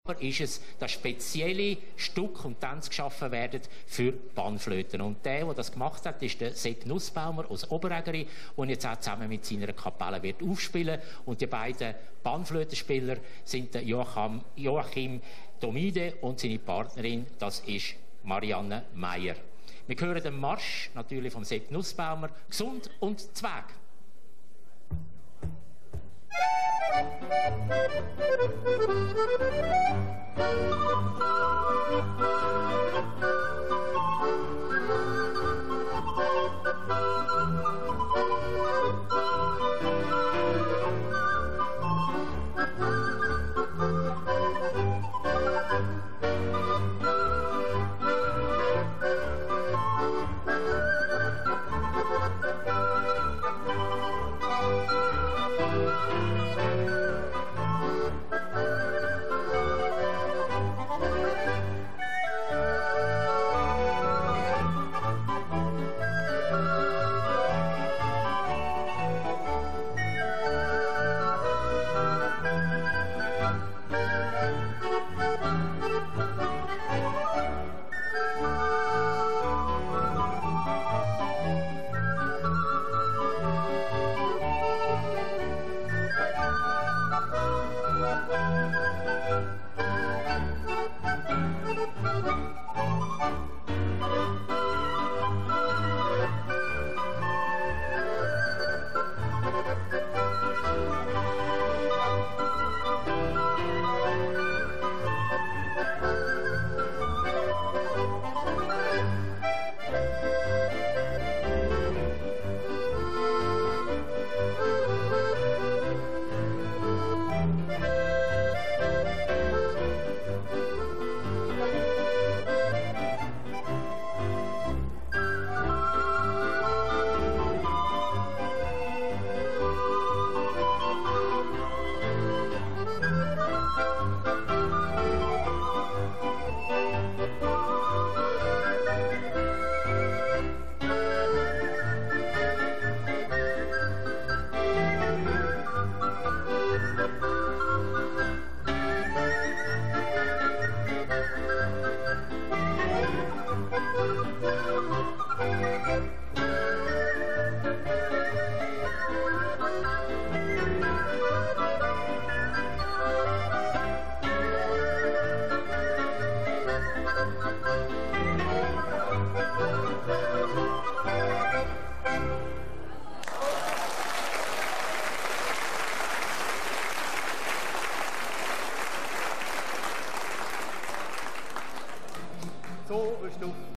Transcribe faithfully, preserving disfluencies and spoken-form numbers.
ist es, dass spezielle Stück und Tänze geschaffen werden für Panflöten. Und der, der das gemacht hat, ist der Sepp Nussbaumer aus Oberägeri, und jetzt auch zusammen mit seiner Kapelle wird aufspielen. Und die beiden Panflötenspieler sind der Joachim, Joachim Domide und seine Partnerin, das ist Marianne Meyer. Wir hören den Marsch natürlich vom Sepp Nussbaumer, Gesund und Zweig. So, bist du.